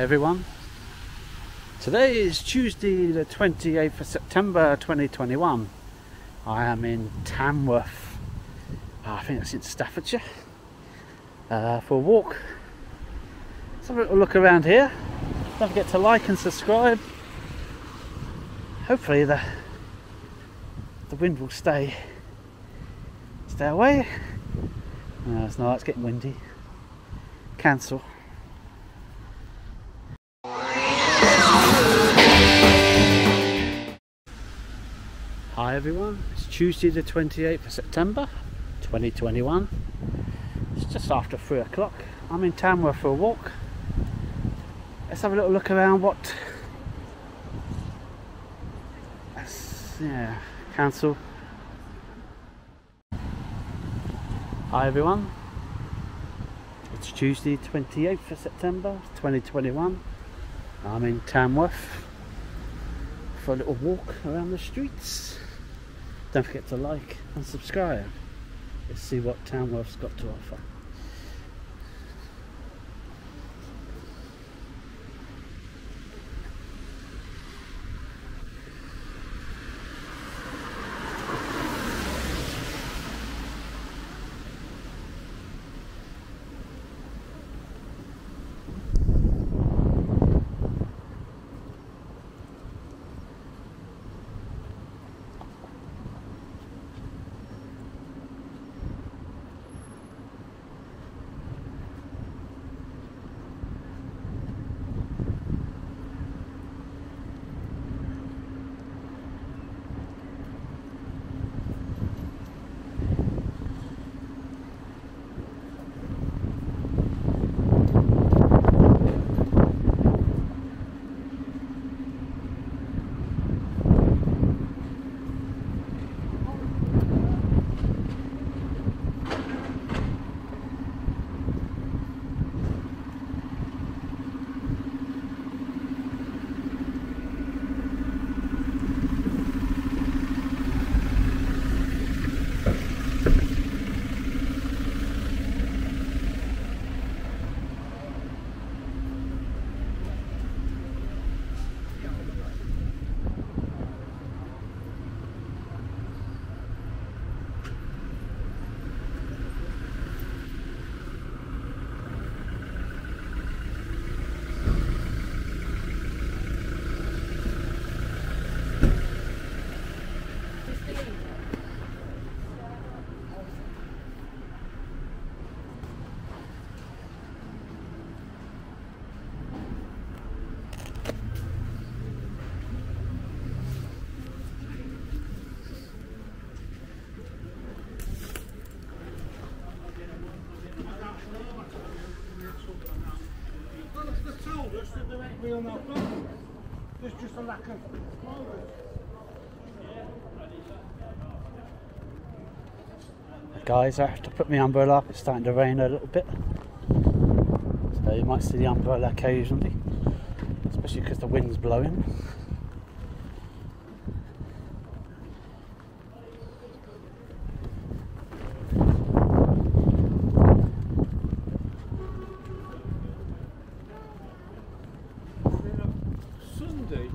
everyone. Today is Tuesday the 28th of September 2021. I am in Tamworth, I think that's in Staffordshire, for a walk. Let's have a little look around here. Don't forget to like and subscribe. Hopefully the wind will stay away. No, it's not, it's getting windy. Cancel. Hi everyone, it's Tuesday the 28th of September 2021. It's just after 3 o'clock. I'm in Tamworth for a walk. Let's have a little look around what... Yeah, cancel. Hi everyone, it's Tuesday 28th of September 2021. I'm in Tamworth for a little walk around the streets. Don't forget to like and subscribe. Let's see what Tamworth's got to offer. There's just a lack of Guys, I have to put my umbrella up. It's starting to rain a little bit, so you might see the umbrella occasionally, especially because the wind's blowing. Sunday.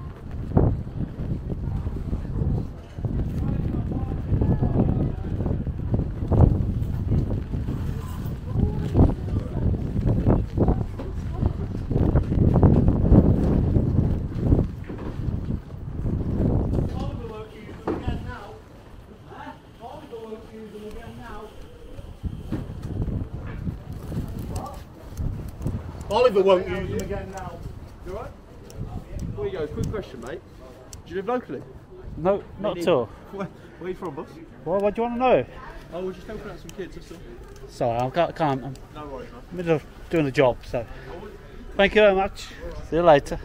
Oliver won't use them again now. You alright? There you go, quick question, mate. Do you live locally? No, not at all. Where are you from, boss? Well, what do you want to know? Oh, we're just helping out some kids, that's all. Sorry, I can't. I'm No worries, man. in the middle of doing a job, so. Thank you very much. See you later.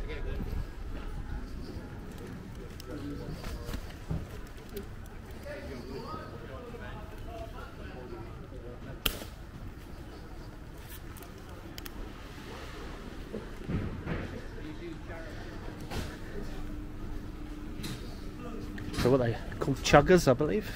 So what are they called, chuggers, I believe.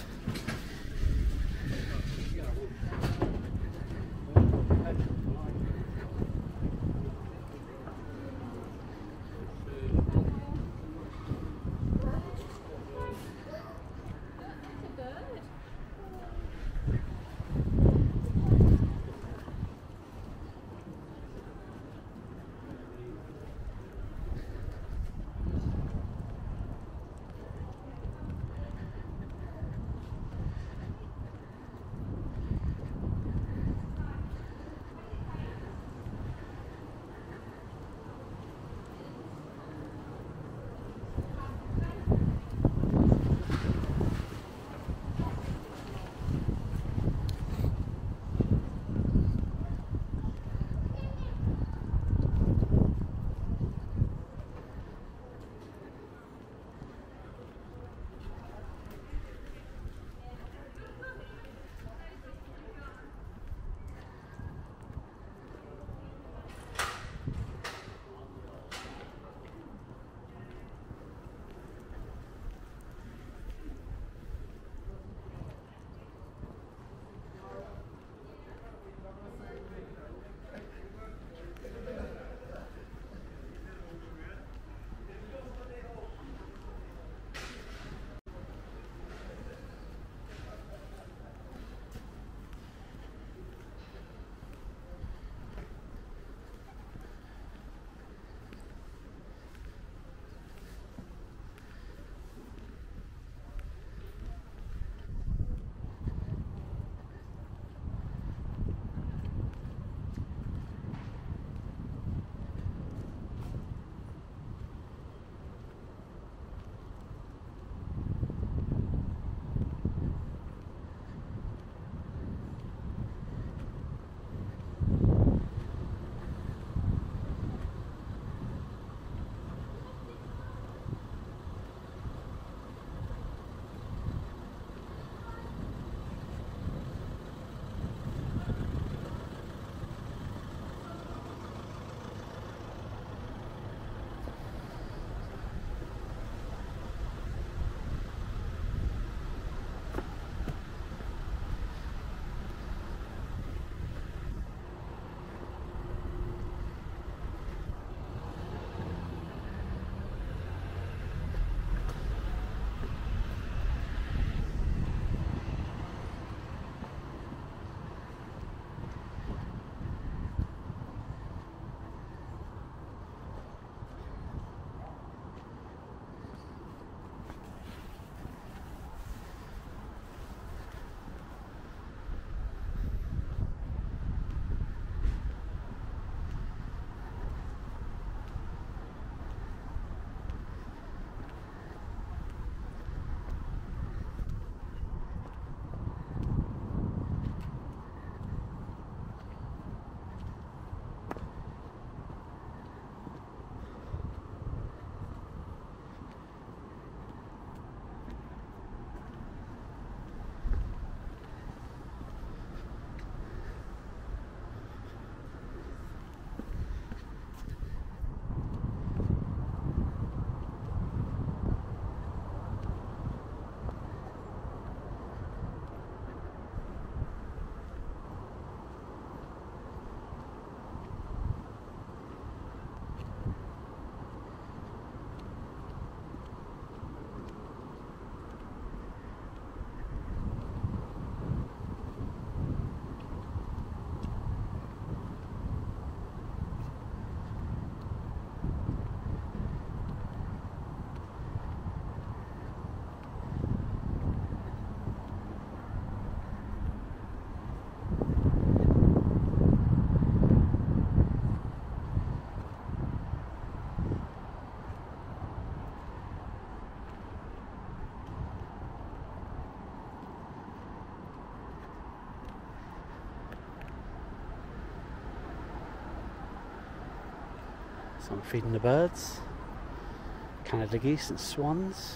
So I'm feeding the birds, Canada geese and swans.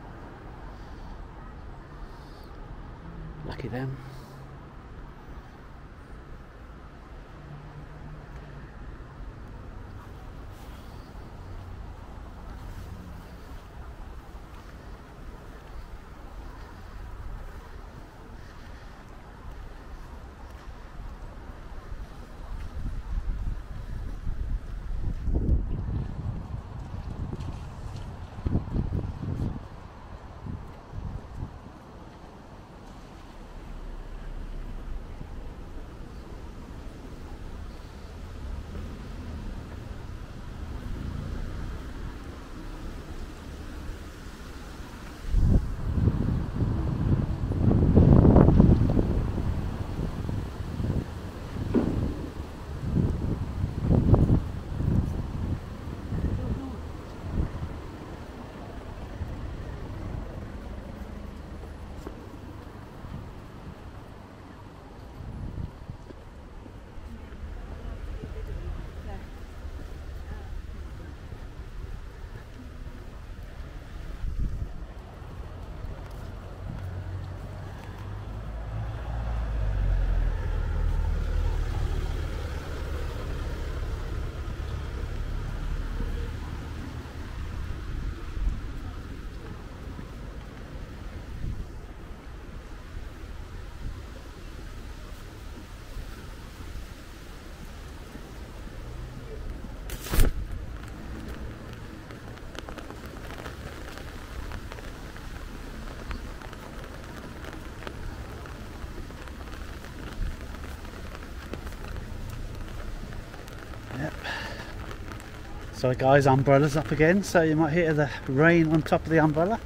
Lucky them. Yep. So guys, umbrella's up again, so you might hear the rain on top of the umbrella.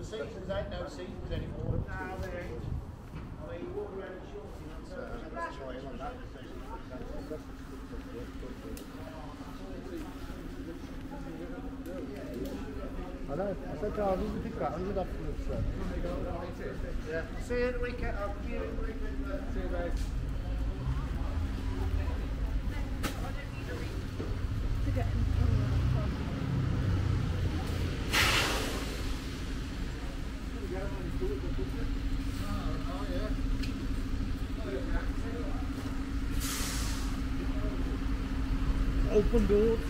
seasons ain't no seasons anymore. Let's try him on that. I know. I said to her, we pick that 100 off from us. Yeah. See you at the weekend. I'll see you at the weekend. See you guys. Open doors.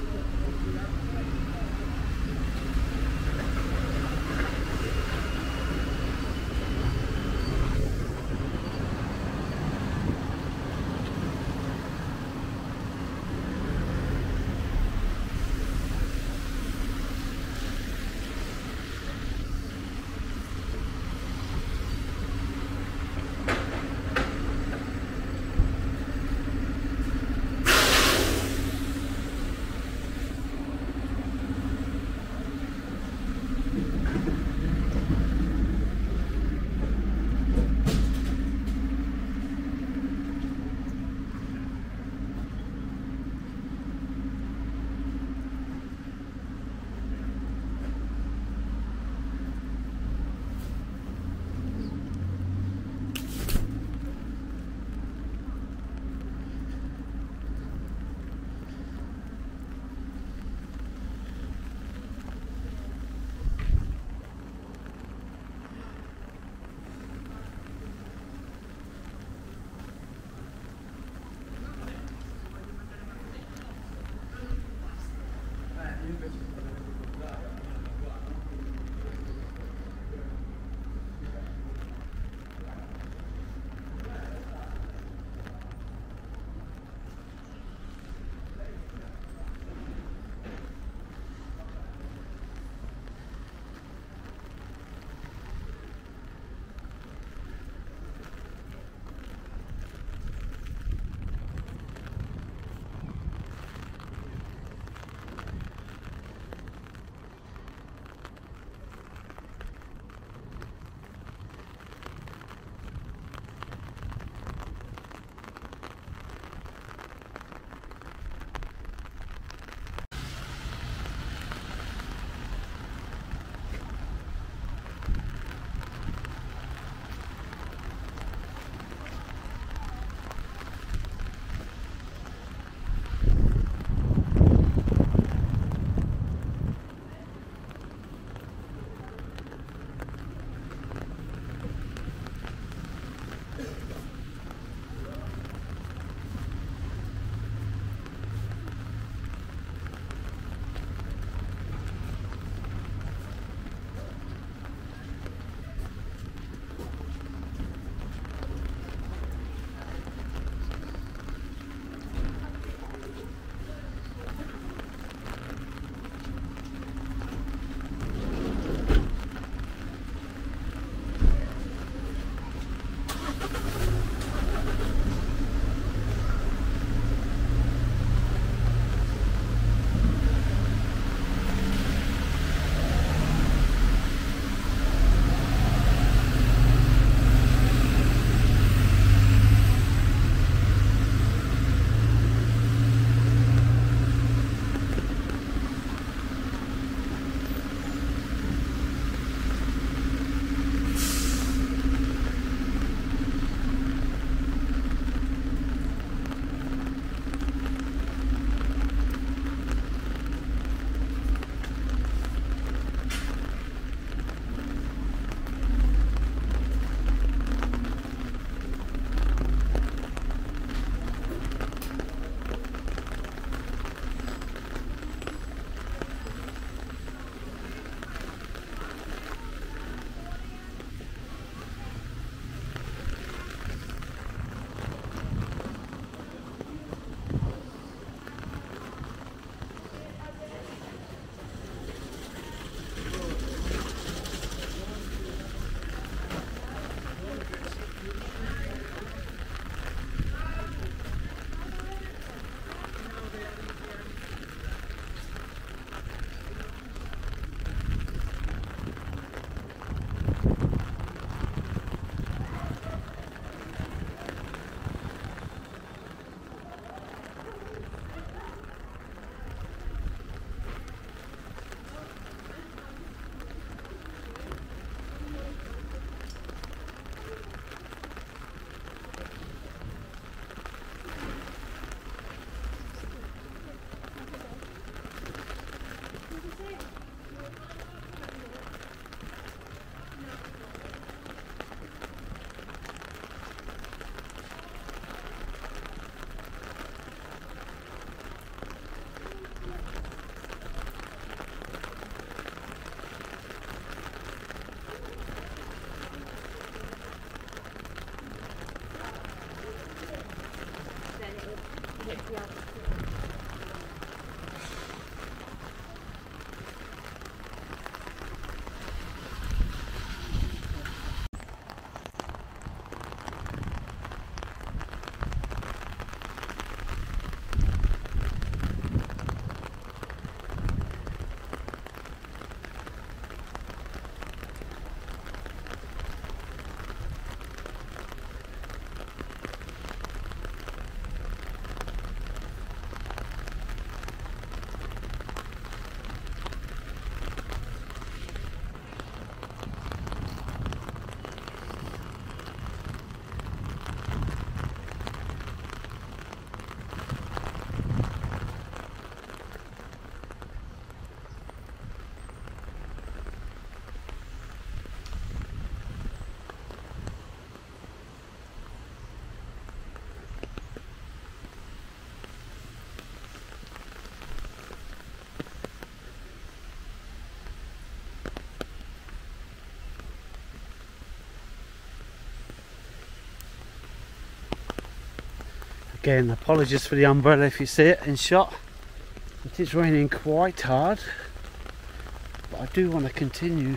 Again, apologies for the umbrella if you see it in shot. It is raining quite hard, but I do want to continue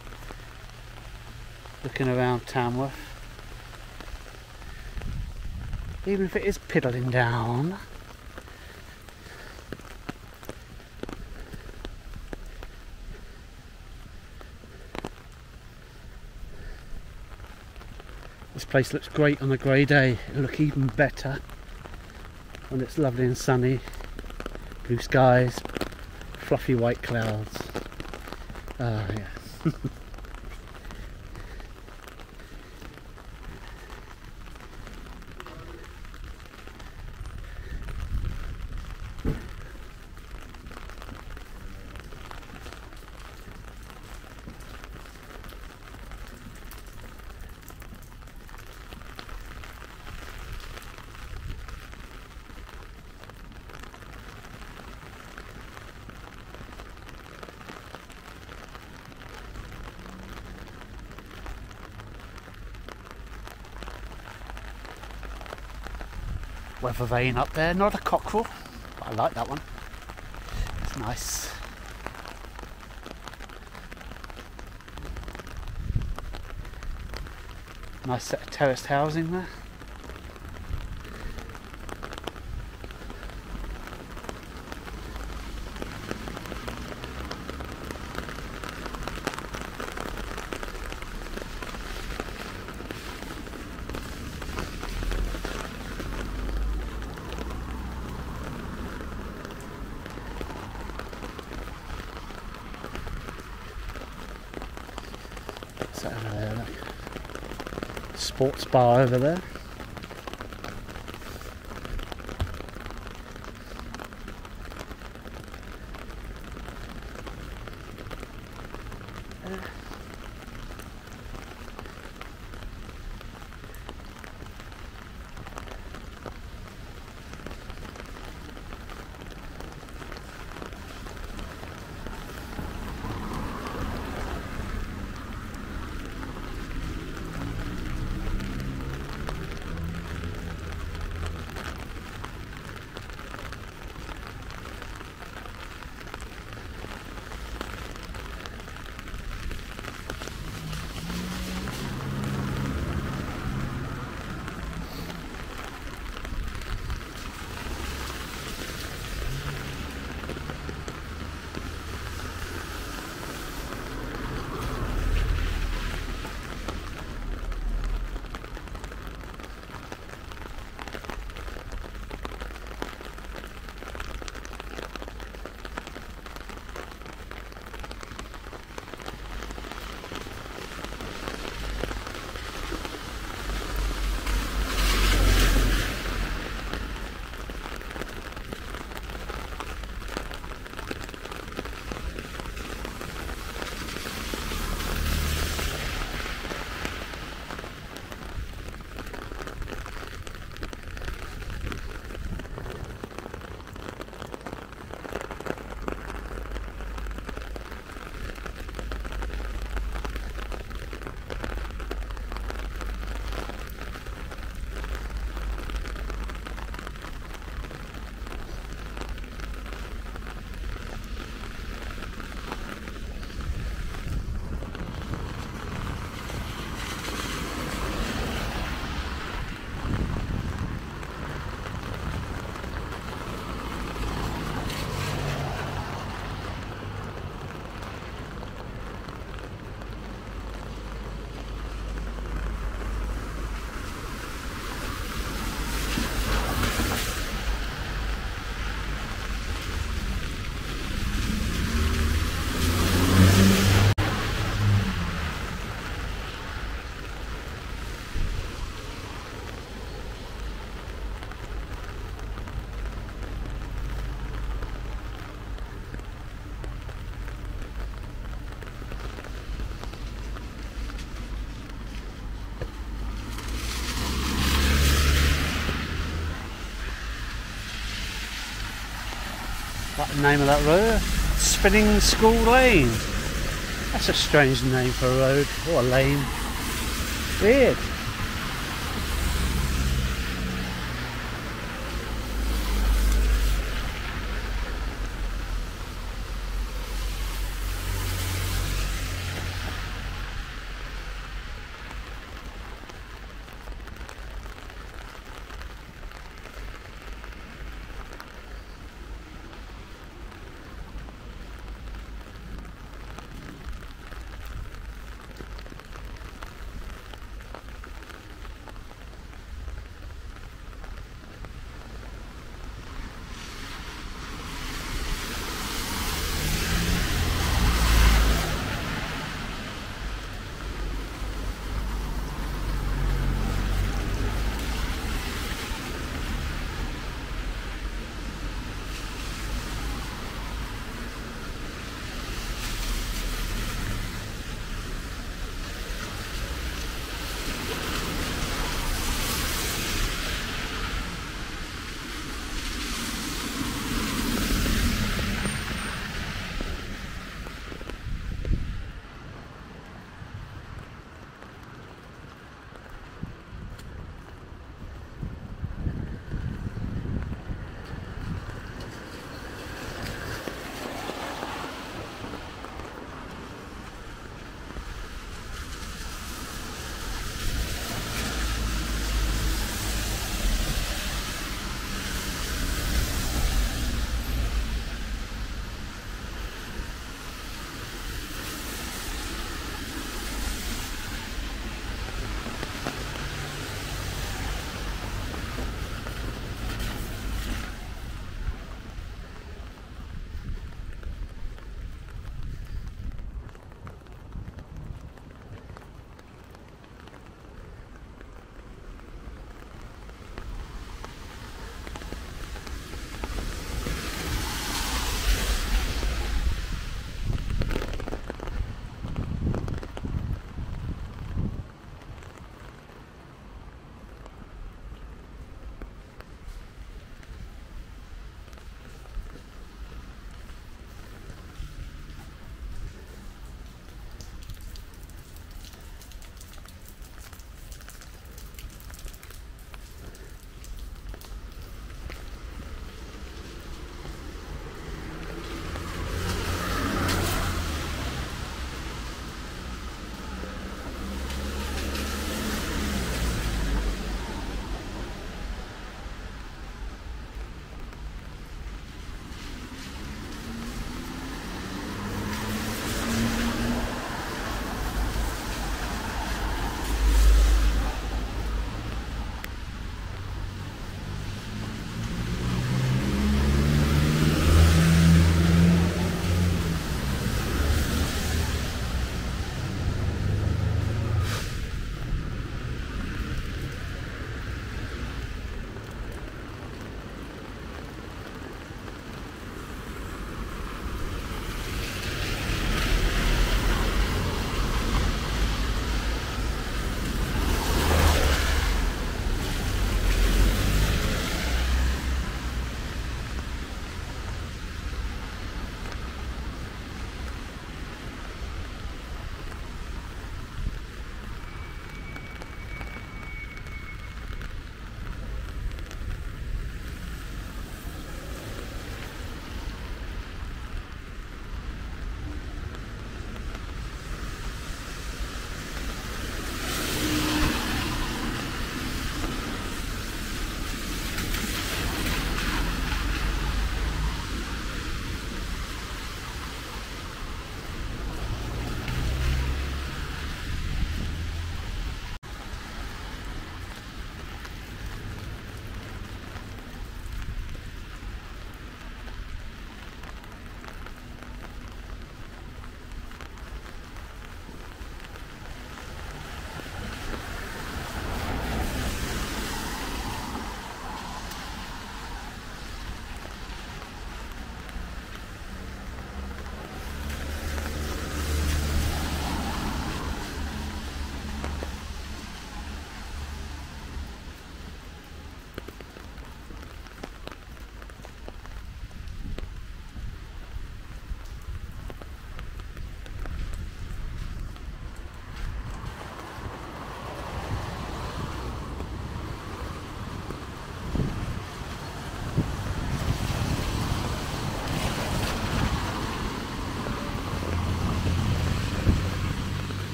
looking around Tamworth, even if it is piddling down. This place looks great on a grey day. It'll look even better when it's lovely and sunny, blue skies, fluffy white clouds. Ah, yeah. Weather vane up there, not a cockerel, but I like that one. It's nice. Nice set of terraced housing there. Over there, look. Sports bar over there. Like the name of that road, Spinning School Lane. That's a strange name for a road or a lane. Weird.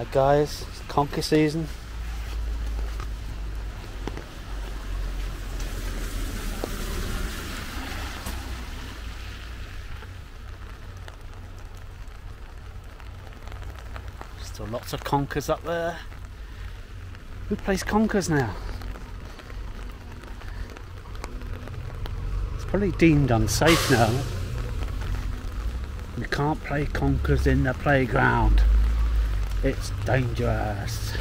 Hi guys, it's conker season. Still lots of conkers up there. Who plays conkers now? It's probably deemed unsafe now. You can't play conkers in the playground. It's dangerous.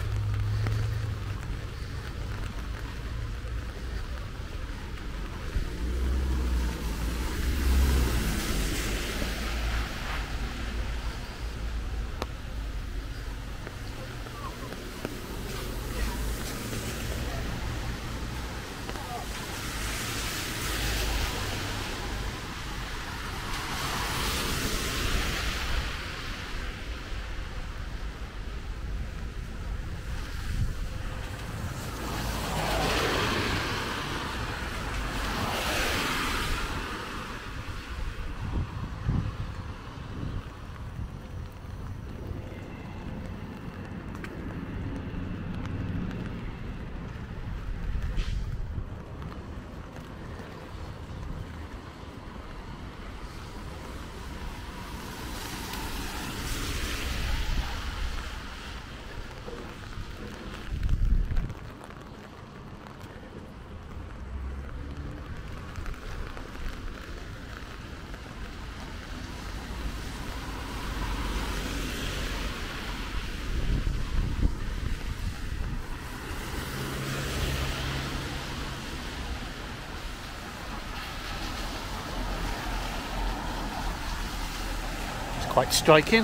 Quite striking.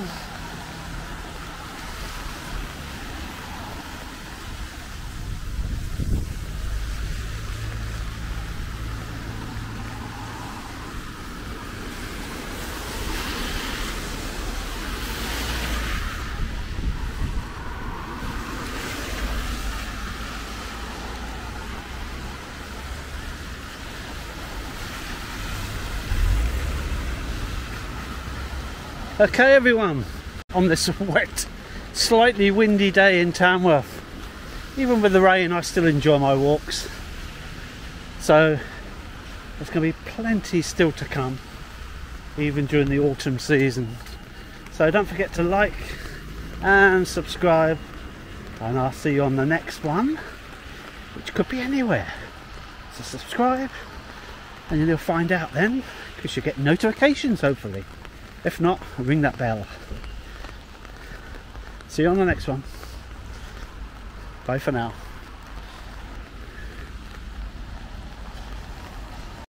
Okay everyone, on this wet, slightly windy day in Tamworth, even with the rain I still enjoy my walks. So there's going to be plenty still to come, even during the autumn season. So don't forget to like and subscribe, and I'll see you on the next one, which could be anywhere. So subscribe and you'll find out then, because you'll get notifications hopefully. If not, ring that bell. See you on the next one. Bye for now.